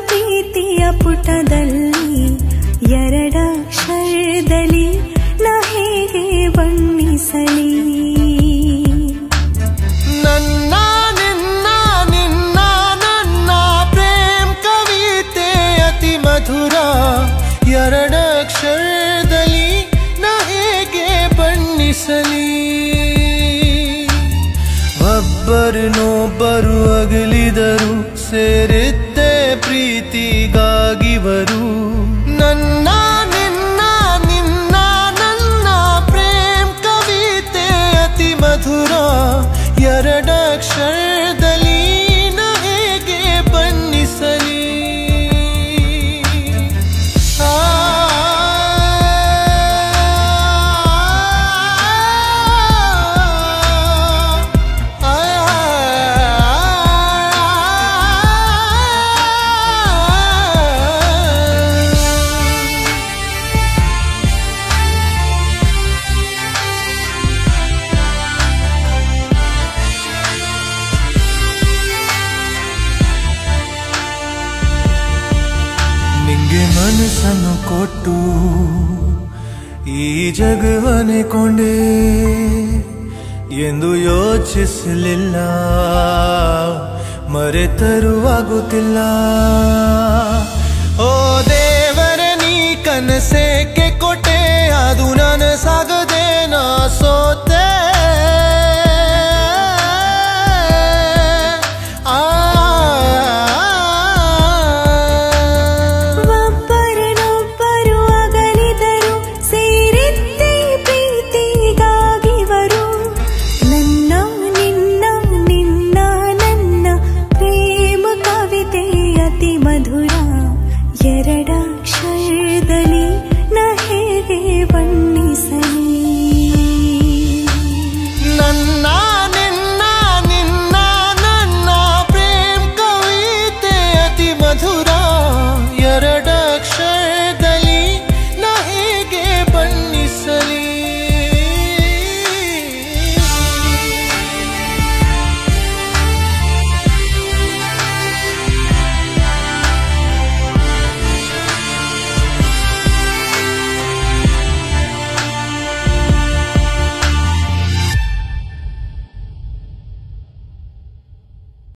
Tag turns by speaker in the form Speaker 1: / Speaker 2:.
Speaker 1: ಪ್ರೀತಿಯ ಪುಟದಲ್ಲಿ ಎರಡಕ್ಷರದಲ್ಲಿ ನಾ ಹೇಗೆ ಬಣ್ಣಿಸಲಿ
Speaker 2: ನನ್ನ ನಿನ್ನ ನಿನ್ನ ನನ್ನ ಪ್ರೇಮ್ ಕವಿತೆ ಅತಿ ಮಧುರ ಎರಡಕ್ಷರದಲ್ಲಿ ನಾ ಹೇಗೆ ಬಣ್ಣಿಸಲಿ ಒಬ್ಬರನ್ನೊಬ್ಬರು ಅಗಲಿದರು ಸೇರಿದ್ದೆ ಪ್ರೀತಿಗಾಗಿವರು ನನ್ನ ನಿನ್ನ ನಿನ್ನ ನನ್ನ ಪ್ರೇಮ್ ಕವಿತೆ ಅತಿ ಮಧುರ ಎರಡಕ್ಷರದಲ್ಲಿ ನಾ ಹೇಗೆ ಬಣ್ಣಿಸಲಿ ನಿಂಗೆ ಮನಸ್ಸನ್ನು ಕೊಟ್ಟು ಈ ಜಗವನ್ನೇ ಕೊಂಡೆ ಎಂದು ಯೋಚಿಸಲಿಲ್ಲ ಮರೆತರುವಾಗುತ್ತಿಲ್ಲ ಓ ದೇವರ ನೀ ಕನಸೇಕೆ